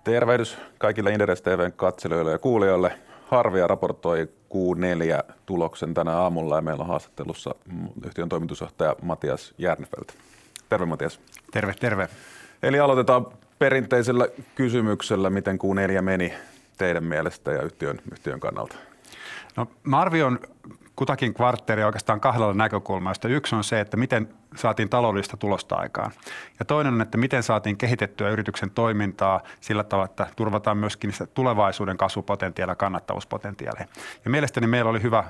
Tervehdys kaikille Inderes TV:n katselijoille ja kuulijoille. Harvia raportoi Q4-tuloksen tänä aamulla ja meillä on haastattelussa yhtiön toimitusjohtaja Matias Järnefelt. Terve Matias. Terve, terve. Eli aloitetaan perinteisellä kysymyksellä, miten Q4 meni teidän mielestä ja yhtiön kannalta? No, mä arvioin kutakin kvartteria oikeastaan kahdella näkökulmasta. Yksi on se, että miten saatiin taloudellista tulosta aikaan. Ja toinen on, että miten saatiin kehitettyä yrityksen toimintaa sillä tavalla, että turvataan myöskin tulevaisuuden kasvupotentiaalia ja kannattavuuspotentiaalia. Ja mielestäni meillä oli hyvä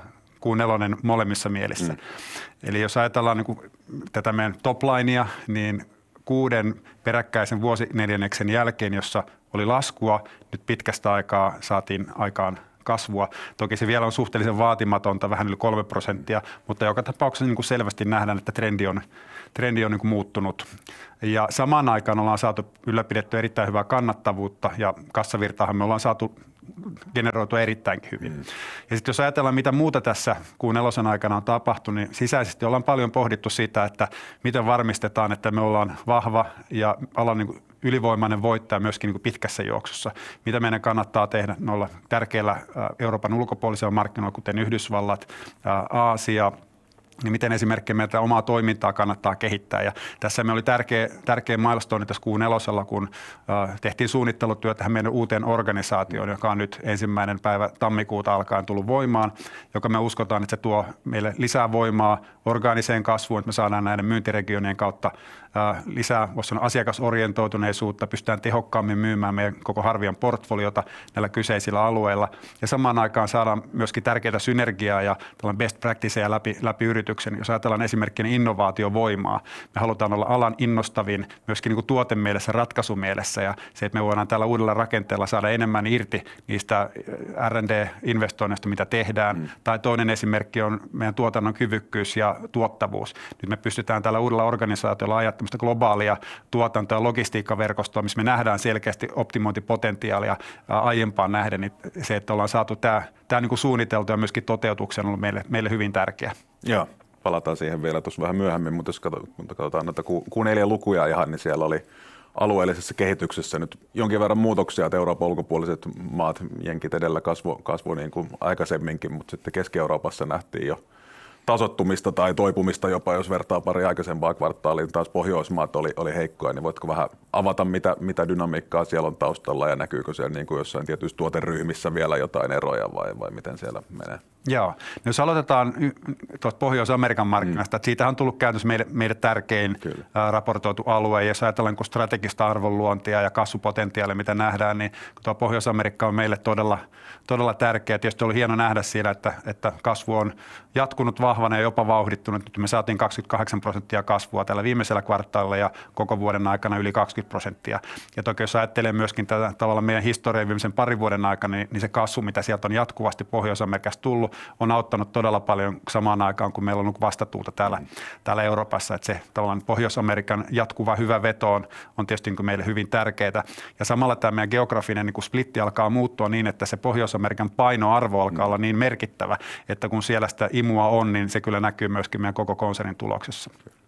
Q4 molemmissa mielissä. Eli jos ajatellaan niin kuin tätä meidän toplinea, niin 6 peräkkäisen vuosineljänneksen jälkeen, jossa oli laskua, nyt pitkästä aikaa saatiin aikaan kasvua. Toki se vielä on suhteellisen vaatimatonta, vähän yli 3%, mutta joka tapauksessa niin kuin selvästi nähdään, että trendi on niin kuin muuttunut. Ja samaan aikaan ollaan saatu ylläpidettyä erittäin hyvää kannattavuutta ja kassavirtaahan me ollaan saatu generoitua erittäinkin hyvin. Ja sitten jos ajatellaan, mitä muuta tässä Q4 aikana on tapahtunut, niin sisäisesti ollaan paljon pohdittu sitä, että miten varmistetaan, että me ollaan vahva ja alan niin kuin ylivoimainen voittaja myöskin niin kuin pitkässä juoksussa. Mitä meidän kannattaa tehdä noilla tärkeillä Euroopan ulkopuolisilla markkinoilla, kuten Yhdysvallat, Aasia, niin miten esimerkiksi meitä omaa toimintaa kannattaa kehittää. Ja tässä me oli tärkeä milestone tässä Q4, kun tehtiin suunnittelutyötä tähän meidän uuteen organisaatioon, joka on nyt 1. päivä tammikuuta alkaen tullut voimaan, joka me uskotaan, että se tuo meille lisää voimaa orgaaniseen kasvuun, että me saadaan näiden myyntiregionien kautta lisää asiakasorientoituneisuutta, pystytään tehokkaammin myymään meidän koko Harvian portfoliota näillä kyseisillä alueilla. Ja samaan aikaan saadaan myöskin tärkeää synergiaa ja tällainen best practiceja läpi yrityksen. Jos ajatellaan esimerkkinä innovaatiovoimaa, me halutaan olla alan innostavin myöskin niin kuin tuotemielessä, ratkaisumielessä ja se, että me voidaan tällä uudella rakenteella saada enemmän irti niistä R&D-investoinneista, mitä tehdään. Tai toinen esimerkki on meidän tuotannon kyvykkyys ja tuottavuus. Nyt me pystytään tällä uudella organisaatiolla ajattamaan globaalia tuotanto- ja logistiikkaverkostoa, missä me nähdään selkeästi optimointipotentiaalia aiempaan nähden, niin se, että ollaan saatu tämä niin kuin suunniteltu ja myöskin toteutuksen on ollut meille hyvin tärkeä. Joo, palataan siihen vielä tuossa vähän myöhemmin, mutta jos katsotaan näitä Q4-lukuja ihan, niin siellä oli alueellisessa kehityksessä nyt jonkin verran muutoksia, että Euroopan ulkopuoliset maat, jenkit edellä kasvu niin kuin aikaisemminkin, mutta sitten Keski-Euroopassa nähtiin jo tasottumista tai toipumista jopa, jos vertaa pari aikaisempaa kvartaaliin, taas Pohjoismaat oli heikkoja, niin voitko vähän avata, mitä dynamiikkaa siellä on taustalla ja näkyykö siellä niin kuin jossain tietyissä tuoteryhmissä vielä jotain eroja vai miten siellä menee? Joo. No jos aloitetaan tuosta Pohjois-Amerikan markkinasta, että siitä on tullut käytössä meidän tärkein raportoitu alue, ja jos ajatellaan niin strategista arvonluontia ja kasvupotentiaalia, mitä nähdään, niin tuo Pohjois-Amerikka on meille todella tärkeä. Tietysti oli hieno nähdä siellä, että kasvu on jatkunut vahvana ja jopa vauhdittunut. Nyt me saatiin 28% kasvua tällä viimeisellä kvartaalilla ja koko vuoden aikana yli 20%. Ja toki jos ajattelee myöskin tätä tavallaan meidän historian viimeisen parin vuoden aikana, niin se kasvu, mitä sieltä on jatkuvasti Pohjois-Amerikasta tullut, on auttanut todella paljon samaan aikaan, kun meillä on vastatuulta täällä Euroopassa. Että se tavallaan Pohjois-Amerikan jatkuva hyvä veto on tietysti niin kuin meille hyvin tärkeää. Ja samalla tämä meidän geografinen niin kuin splitti alkaa muuttua niin, että se Pohjois-Amerikan painoarvo alkaa olla niin merkittävä, että kun siellä sitä imua on, niin se kyllä näkyy myöskin meidän koko konsernin tuloksessa.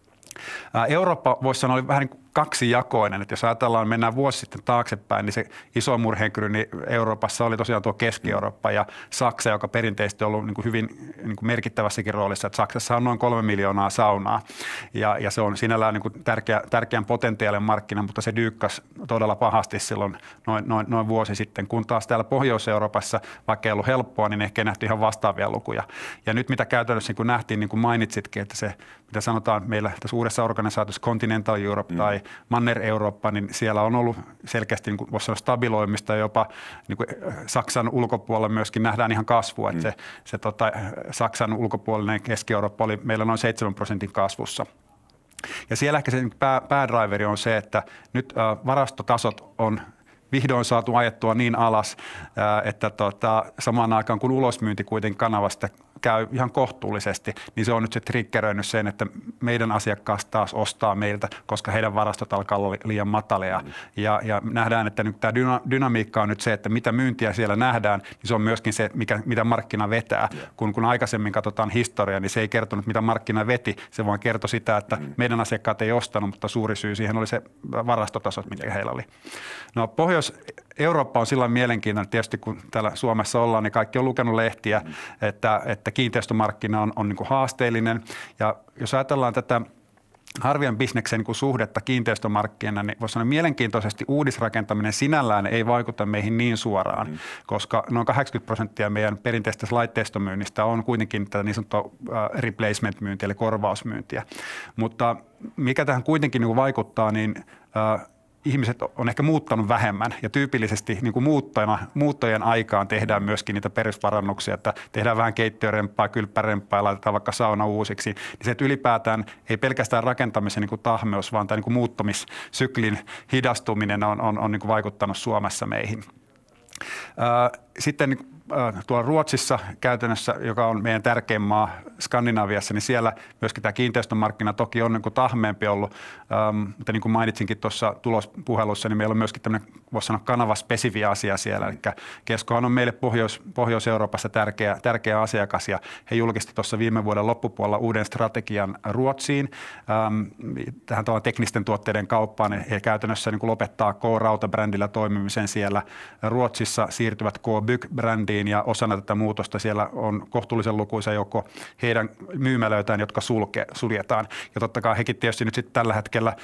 Eurooppa, voisi sanoa, oli vähän niin kuin kaksijakoinen, että jos ajatellaan, mennään vuosi sitten taaksepäin, niin se iso murheenkryyni niin Euroopassa oli tosiaan tuo Keski-Eurooppa ja Saksa, joka perinteisesti on ollut niin kuin hyvin niin kuin merkittävässäkin roolissa, että Saksassa on noin 3 miljoonaa saunaa ja se on sinällään niin kuin tärkeän potentiaalinen markkina, mutta se dyykkasi todella pahasti silloin noin vuosi sitten, kun taas täällä Pohjois-Euroopassa, vaikka ei ollut helppoa, niin ehkä ei nähty ihan vastaavia lukuja. Ja nyt mitä käytännössä niin kuin nähtiin, niin kuin mainitsitkin, että se, mitä sanotaan meillä tässä uudessa organisaatiossa Continental Europe tai Manner-Eurooppa, niin siellä on ollut selkeästi niin kuin voisi sanoa stabiloimista ja jopa niin kuin Saksan ulkopuolella myöskin nähdään ihan kasvua. Että se Saksan ulkopuolinen Keski-Eurooppa oli meillä noin 7% kasvussa. Ja siellä ehkä se päädriveri on se, että nyt varastotasot on vihdoin saatu ajettua niin alas, että samaan aikaan kun ulosmyynti kuitenkin kanavasta käy ihan kohtuullisesti, niin se on nyt se triggeröinyt sen, että meidän asiakkaat taas ostaa meiltä, koska heidän varastot alkaa olla liian matalia. Ja nähdään, että nyt tämä dynamiikka on nyt se, että mitä myyntiä siellä nähdään, niin se on myöskin se, mitä markkina vetää. Kun aikaisemmin katsotaan historiaa, niin se ei kertonut, mitä markkina veti, se vaan kertoi sitä, että meidän asiakkaat ei ostanut, mutta suuri syy siihen oli se varastotasot, mitkä heillä oli. No Eurooppa on silloin mielenkiintoinen, tietysti kun täällä Suomessa ollaan, niin kaikki on lukenut lehtiä, että kiinteistömarkkina on niin kuin haasteellinen. Ja jos ajatellaan tätä harvian bisneksen niin suhdetta kiinteistömarkkina, niin voisi sanoa mielenkiintoisesti uudisrakentaminen sinällään ei vaikuta meihin niin suoraan, koska noin 80% meidän perinteistä laitteistomyynnistä on kuitenkin tätä niin sanottua replacement-myyntiä, eli korvausmyyntiä. Mutta mikä tähän kuitenkin niin vaikuttaa, niin ihmiset on ehkä muuttanut vähemmän ja tyypillisesti niin kuin muuttojen aikaan tehdään myöskin niitä perusparannuksia, että tehdään vähän keittiörempaa, kylppärempaa ja laitetaan vaikka sauna uusiksi. Niin se, että ylipäätään ei pelkästään rakentamisen niin kuin tahmeus, vaan tämä niin kuin muuttamissyklin hidastuminen on niin kuin vaikuttanut Suomessa meihin. Sitten tuolla Ruotsissa käytännössä, joka on meidän tärkein maa Skandinaviassa, niin siellä myöskin tämä kiinteistömarkkina toki on niin kuin tahmeempi ollut. Mutta niin kuin mainitsinkin tuossa tulospuhelussa, niin meillä on myöskin tämmöinen, voisi sanoa, kanavaspesifi asia siellä. Eli Keskohan on meille Pohjois-Euroopassa tärkeä asiakas ja he julkisti tuossa viime vuoden loppupuolella uuden strategian Ruotsiin. Tähän teknisten tuotteiden kauppaan he käytännössä niin kuin lopettaa K-Rauta-brändillä toimimisen siellä. Ruotsissa siirtyvät K-Bygg-brändiin ja osana tätä muutosta siellä on kohtuullisen lukuisa joukko heidän myymälöitään, jotka suljetaan. Ja totta kai hekin tietysti nyt sitten tällä hetkellä,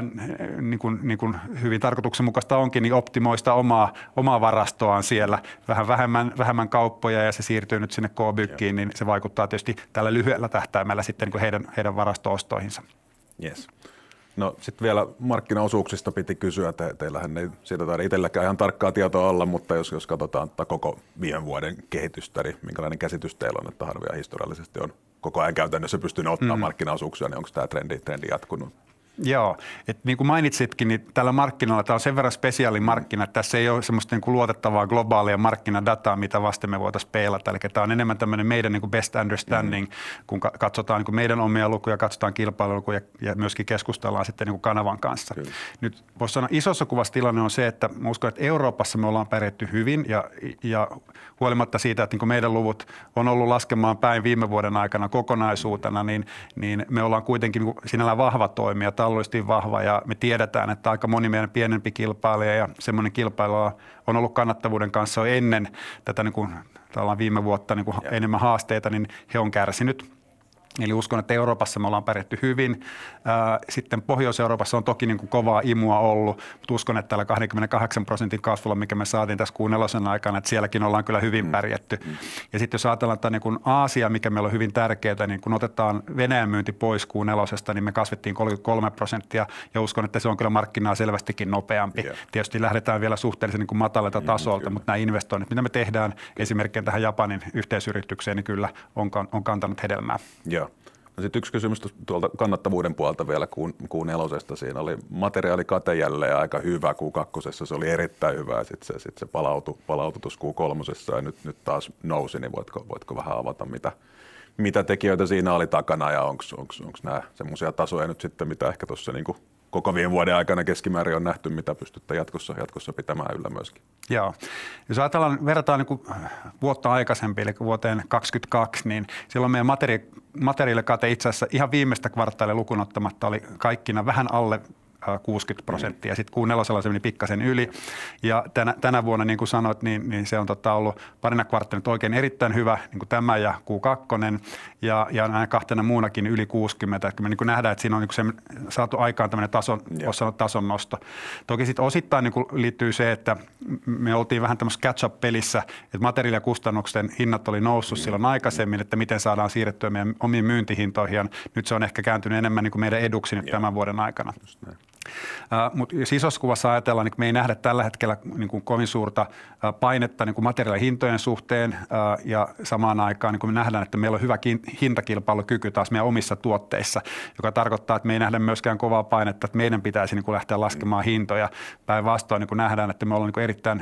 niin kuin hyvin tarkoituksenmukaista onkin, niin optimoista omaa varastoaan siellä. Vähän vähemmän kauppoja ja se siirtyy nyt sinne K-Byggiin, niin se vaikuttaa tietysti tällä lyhyellä tähtäimellä sitten niin kuin heidän varastoostoihinsa. Yes. No sitten vielä markkinaosuuksista piti kysyä, teillähän ei siitä taida itselläkään ihan tarkkaa tietoa olla, mutta jos katsotaan koko viime vuoden kehitystä, niin minkälainen käsitys teillä on, että Harvia historiallisesti on koko ajan käytännössä pystynyt ottaa markkinaosuuksia, niin onko tämä trendi jatkunut? Joo, että niin kuin mainitsitkin, niin tällä markkinoilla tämä on sen verran spesiaalimarkkina, että tässä ei ole semmoista niin kuin luotettavaa globaalia markkinadataa, mitä vasten me voitaisiin peilata. Eli tämä on enemmän tämmöinen meidän niin kuin best understanding, kun katsotaan niin kuin meidän omia lukuja, katsotaan kilpailulukuja ja myöskin keskustellaan sitten niin kuin kanavan kanssa. Kyllä. Nyt voisi sanoa, isossa kuvassa tilanne on se, että mä uskon, että Euroopassa me ollaan pärjätty hyvin ja huolimatta siitä, että niin kuin meidän luvut on ollut laskemaan päin viime vuoden aikana kokonaisuutena, niin me ollaan kuitenkin niin kuin sinällään vahva toimija, taloudellisesti vahva ja me tiedetään, että aika moni meidän pienempi kilpailija ja semmoinen kilpailu on ollut kannattavuuden kanssa jo ennen tätä niin kuin, viime vuotta niin kuin enemmän haasteita, niin he on kärsinyt. Eli uskon, että Euroopassa me ollaan pärjätty hyvin. Sitten Pohjois-Euroopassa on toki niin kuin kovaa imua ollut, mutta uskon, että tällä 28% kasvulla, mikä me saatiin tässä Q4 aikana, että sielläkin ollaan kyllä hyvin pärjätty. Ja sitten jos ajatellaan, että niin kuin Aasia, mikä meillä on hyvin tärkeää, niin kun otetaan Venäjän myynti pois Q4, niin me kasvettiin 33% ja uskon, että se on kyllä markkinaa selvästikin nopeampi. Yeah. Tietysti lähdetään vielä suhteellisen niin kuin matalalta tasolta, mutta nämä investoinnit, mitä me tehdään esimerkiksi tähän Japanin yhteisyritykseen, niin kyllä on kantanut hedelmää. Joo. No sitten yksi kysymys tuolta kannattavuuden puolta vielä Q4. Siinä oli materiaalikate jälleen aika hyvä, Q2 se oli erittäin hyvä, sitten se palautui tuossa Q3 ja nyt taas nousi, niin voitko vähän avata, mitä tekijöitä siinä oli takana ja onko nämä semmoisia tasoja nyt sitten, mitä ehkä tuossa niin koko viime vuoden aikana keskimäärin on nähty, mitä pystytte jatkossa pitämään yllä myöskin? Joo. Jos verrataan niin kuin vuotta aikaisemmin, eli vuoteen 2022, niin silloin meidän materiaalikate itse asiassa ihan viimeistä kvartaalia lukuun ottamatta oli kaikkina vähän alle 60%. Ja sitten Q4 se meni pikkasen yli. Ja tänä vuonna, niin kuin sanoit, niin se on ollut parina kvartaalina oikein erittäin hyvä, niin kuin tämä ja Q2. Ja näin kahtena muunakin yli 60. Että me niin kuin nähdään, että siinä on niin kuin se saatu aikaan tämmöinen tason nosto. Toki sitten osittain niin kuin liittyy se, että me oltiin vähän tämmöisessä catch-up-pelissä, että materiaalikustannusten hinnat oli noussut silloin aikaisemmin, että miten saadaan siirrettyä meidän omiin myyntihintoihin. Ja nyt se on ehkä kääntynyt enemmän niin kuin meidän eduksi nyt tämän vuoden aikana. Mutta jos isossa kuvassa ajatellaan, niin me ei nähdä tällä hetkellä niin kuin kovin suurta painetta niin kuin materiaalihintojen suhteen ja samaan aikaan niin kuin me nähdään, että meillä on hyvä hintakilpailukyky taas meidän omissa tuotteissa, joka tarkoittaa, että me ei nähdä myöskään kovaa painetta, että meidän pitäisi niin kuin lähteä laskemaan hintoja. Päinvastoin niin kuin nähdään, että me ollaan niin kuin erittäin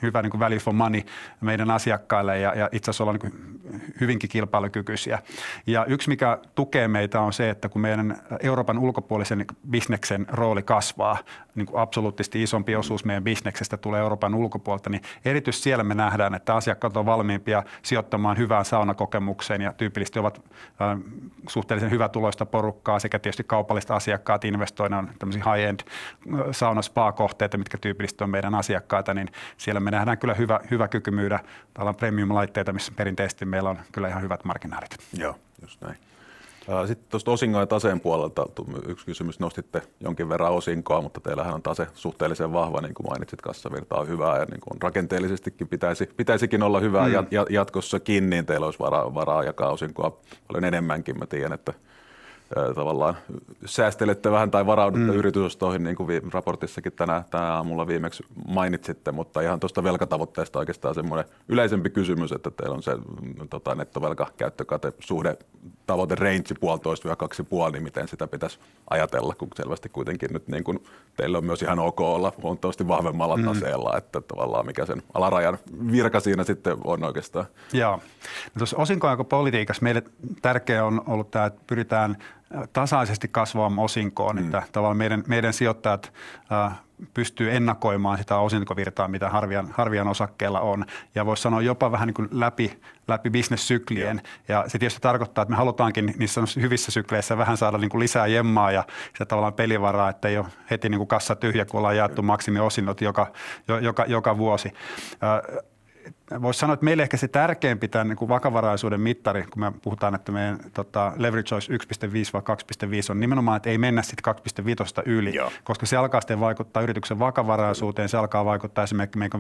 hyvä niin kuin value for money meidän asiakkaille ja itse asiassa ollaan niin hyvinkin kilpailukykyisiä. Ja yksi, mikä tukee meitä on se, että kun meidän Euroopan ulkopuolisen bisneksen rooli kasvaa, niin kuin absoluuttisesti isompi osuus meidän bisneksestä tulee Euroopan ulkopuolelta, niin erityisesti siellä me nähdään, että asiakkaat on valmiimpia sijoittamaan hyvään saunakokemukseen ja tyypillisesti ovat suhteellisen hyvätuloista porukkaa sekä tietysti kaupallista asiakkaat investoidaan tämmöisiä high-end sauna-spa-kohteita, mitkä tyypillisesti on meidän asiakkaita, niin siellä me nähdään kyllä hyvä kyky myydä premium-laitteita, missä perinteisesti meillä on kyllä ihan hyvät marginaalit. Joo, just näin. Sitten tuosta osingon ja taseen puolelta yksi kysymys. Nostitte jonkin verran osinkoa, mutta teillähän on tase suhteellisen vahva, niin kuin mainitsit, kassavirta on hyvää ja niin kuin rakenteellisestikin pitäisikin olla hyvää jatkossakin, niin teillä olisi varaa jakaa osinkoa paljon enemmänkin. Mä tiedän, että tavallaan säästelette vähän tai varaudutte yritysostoihin, niin kuin raportissakin tänä aamulla viimeksi mainitsitte, mutta ihan tuosta velkatavoitteesta oikeastaan semmoinen yleisempi kysymys, että teillä on se nettovelkakäyttökate suhde tavoite range 1,5–2,5, niin miten sitä pitäisi ajatella, kun selvästi kuitenkin nyt niin kuin teillä on myös ihan ok olla huomattavasti vahvemmalla taseella, että tavallaan mikä sen alarajan virka siinä sitten on oikeastaan. Joo. No tuossa osinkojakopolitiikassa meille tärkeää on ollut tämä, että pyritään tasaisesti kasvamaan osinkoon, että tavallaan meidän sijoittajat pystyy ennakoimaan sitä osinkovirtaa, mitä Harvian osakkeella on. Ja voisi sanoa jopa vähän niin kuin läpi bisnessyklien. Ja se tietysti tarkoittaa, että me halutaankin niissä hyvissä sykleissä vähän saada niin kuin lisää jemmaa ja sitä tavallaan pelivaraa, että ei ole heti niin kuin kassa tyhjä, kun ollaan jaettu maksimiosinnot joka vuosi. Voisi sanoa, että meille ehkä se tärkeämpi tämän niin kuin vakavaraisuuden mittari, kun me puhutaan, että meidän leverage olisi 1,5 vai 2,5, on nimenomaan, että ei mennä sitten 2,5 yli, koska se alkaa sitten vaikuttaa yrityksen vakavaraisuuteen, se alkaa vaikuttaa esimerkiksi meidän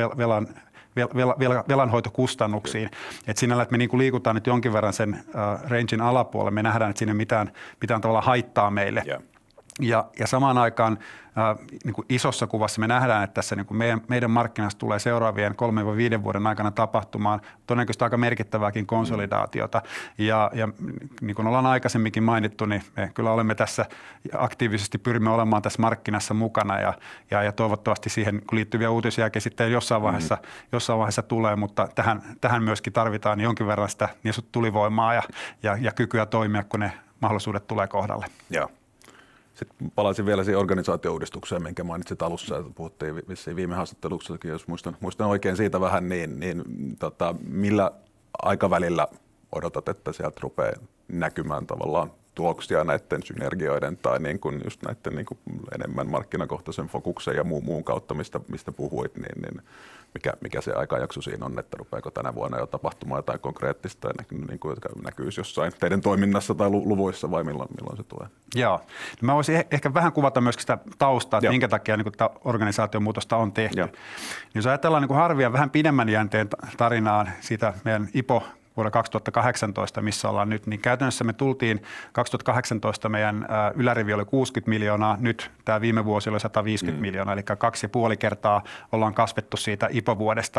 velanhoitokustannuksiin. Että sinällä, että me niin kuin liikutaan nyt jonkin verran sen rangein alapuolelle, me nähdään, että siinä mitään tavallaan haittaa meille. Ja samaan aikaan niin kuin isossa kuvassa me nähdään, että tässä niin kuin meidän markkinassa tulee seuraavien 3–5 vuoden aikana tapahtumaan todennäköisesti aika merkittävääkin konsolidaatiota. Ja niin kuin ollaan aikaisemminkin mainittu, niin me kyllä olemme tässä aktiivisesti pyrimme olemaan tässä markkinassa mukana ja toivottavasti siihen liittyviä uutisiakin sitten jossain vaiheessa tulee, mutta tähän myöskin tarvitaan jonkin verran sitä niin tulivoimaa ja kykyä toimia, kun ne mahdollisuudet tulee kohdalle. Joo. Sitten palaisin vielä siihen organisaatio-uudistukseen, minkä mainitsit alussa. Puhuttiin vissiin viime haastattelussakin, jos muistan oikein siitä vähän, niin millä aikavälillä odotat, että sieltä rupeaa näkymään tavallaan tuloksia näiden synergioiden tai niin kuin just näiden niin kuin enemmän markkinakohtaisen fokuksen ja muun kautta, mistä puhuit, niin mikä se aikajakso siinä on, että rupeako tänä vuonna jo tapahtumaan jotain konkreettista, niin kuin, jotka näkyisi jossain teidän toiminnassa tai luvuissa vai milloin se tulee? Joo. No mä voisin ehkä vähän kuvata myöskin sitä taustaa, että minkä takia niin tämä organisaatiomuutosta on tehty. Niin jos ajatellaan niin kuin Harvian vähän pidemmän jänteen tarinaan siitä meidän IPO vuonna 2018, missä ollaan nyt, niin käytännössä me tultiin 2018 meidän ylärivi oli 60 miljoonaa, nyt tämä viime vuosi oli 150 miljoonaa, eli 2,5 kertaa ollaan kasvettu siitä IPO-vuodesta.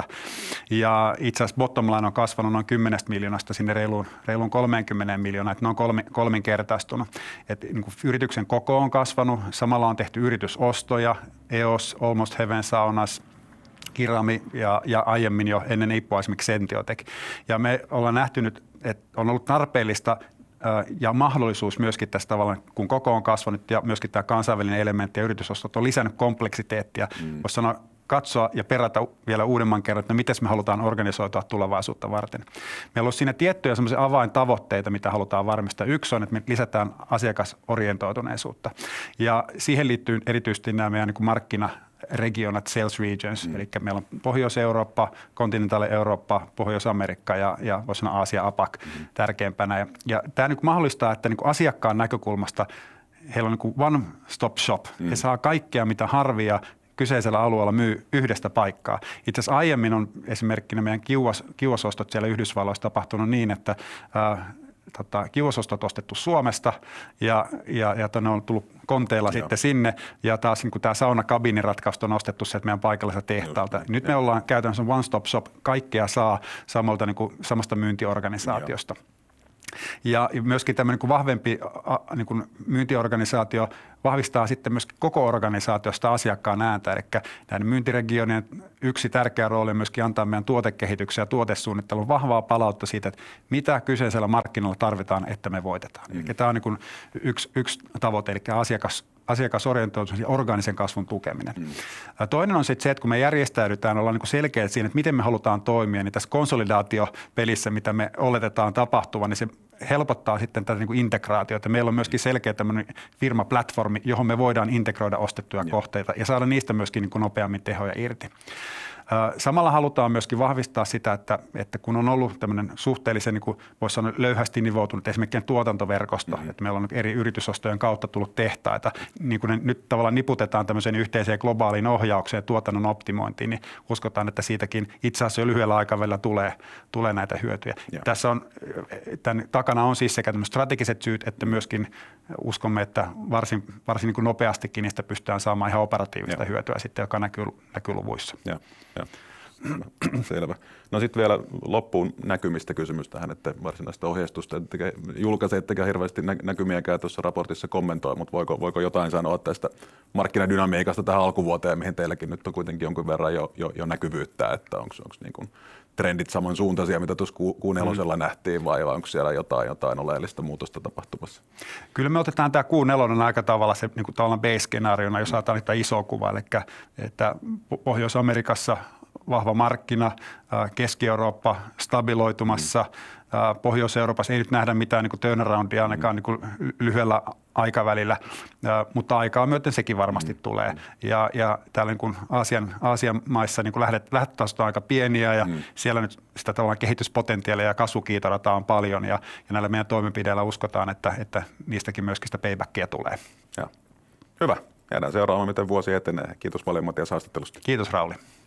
Ja itse asiassa bottom line on kasvanut noin 10 miljoonasta sinne reiluun 30 miljoonaa, että ne on kolminkertaistunut. Niin kuin yrityksen koko on kasvanut, samalla on tehty yritysostoja, EOS, Almost Heaven Saunas, Kirami ja aiemmin jo ennen IPOa esimerkiksi Sentiotec. Ja me ollaan nähty nyt, että on ollut tarpeellista ja mahdollisuus myöskin tässä tavalla, kun koko on kasvanut ja myöskin tämä kansainvälinen elementti ja yritysostot on lisännyt kompleksiteettia. Voisi sanoa, katsoa ja perata vielä uudemman kerran, että miten me halutaan organisoitua tulevaisuutta varten. Meillä on siinä tiettyjä semmoisia avaintavoitteita, mitä halutaan varmistaa. Yksi on, että me lisätään asiakasorientoituneisuutta. Ja siihen liittyy erityisesti nämä meidän niin kuin markkinaregionat, sales regions, eli meillä on Pohjois-Eurooppa, Continental Eurooppa, Pohjois-Amerikka ja voisi sanoa Aasia APAC tärkeimpänä. Ja tämä niin kuin mahdollistaa, että niin kuin asiakkaan näkökulmasta heillä on niin kuin one stop shop. He saa kaikkea, mitä Harvia kyseisellä alueella myy yhdestä paikkaa. Itse asiassa aiemmin on esimerkkinä meidän kiuasostot siellä Yhdysvalloissa tapahtunut niin, että kiuasostot ostettu Suomesta ja ne on tullut konteilla sitten sinne ja taas niin tämä saunakabiiniratkaisu on ostettu sieltä meidän paikalliselta tehtaalta. Nyt me ollaan käytännössä one stop shop, kaikkea saa samasta myyntiorganisaatiosta. Ja myöskin tämmöinen niin vahvempi niin kuin myyntiorganisaatio vahvistaa sitten myös koko organisaatiosta asiakkaan ääntä. Eli näiden myyntiregionien yksi tärkeä rooli on myöskin antaa meidän tuotekehityksen ja tuotesuunnittelun vahvaa palautta siitä, että mitä kyseisellä markkinoilla tarvitaan, että me voitetaan. Eli tämä on niin kuin yksi tavoite, eli asiakasorientoitumisen ja orgaanisen kasvun tukeminen. Toinen on sitten se, että kun me järjestäydytään, ollaan niin selkeät siinä, että miten me halutaan toimia, niin tässä konsolidaatiopelissä, mitä me oletetaan tapahtuvan, niin se helpottaa sitten tätä niin kuin integraatiota. Meillä on myöskin selkeä tämmöinen firmaplatformi, johon me voidaan integroida ostettuja kohteita ja saada niistä myöskin niin kuin nopeammin tehoja irti. Samalla halutaan myöskin vahvistaa sitä, että kun on ollut tämmöinen suhteellisen, niin kuin voisi sanoa, löyhästi nivoutunut esimerkiksi tuotantoverkosto, että meillä on eri yritysostojen kautta tullut tehtaita, niin kun ne nyt tavallaan niputetaan tämmöiseen yhteiseen globaaliin ohjaukseen ja tuotannon optimointiin, niin uskotaan, että siitäkin itse asiassa jo lyhyellä aikavälillä tulee näitä hyötyjä. Tässä on, tämän takana on siis sekä tämmöiset strategiset syyt, että myöskin uskomme, että varsin niin kuin nopeastikin niistä pystytään saamaan ihan operatiivista hyötyä sitten, joka näkyy luvuissa. Ja. Selvä. No sitten vielä loppuun näkymistä kysymys tähän, että varsinaista ohjeistusta julkaisee, ettekä hirveästi näkymiäkään tuossa raportissa kommentoi, mutta voiko jotain sanoa tästä markkinadynamiikasta tähän alkuvuoteen, mihin teilläkin nyt on kuitenkin jonkun verran jo näkyvyyttä, että onko niin kuin trendit samansuuntaisia, mitä tuossa Q4 nähtiin, vai onko siellä jotain oleellista muutosta tapahtumassa? Kyllä me otetaan tämä Q4 aika tavalla se niin kuin tavallaan base-skenaariona, jos ajatellaan sitä isoa kuvaa, eli että Pohjois-Amerikassa vahva markkina, Keski-Eurooppa stabiloitumassa, Pohjois-Euroopassa ei nyt nähdä mitään niin kuin turnaroundia ainakaan niin kuin lyhyellä aikavälillä, mutta aikaa myöten sekin varmasti tulee. Ja täällä niin kuin Aasian maissa niin kuin lähtötasot on aika pieniä ja siellä nyt sitä tavallaan kehityspotentiaalia ja kasvukiitorataa on paljon ja näillä meidän toimenpideillä uskotaan, että niistäkin myöskin sitä paybackia tulee. Ja. Hyvä. Jäädään seuraamaan, miten vuosi etenee. Kiitos paljon Matias haastattelusta. Kiitos Rauli.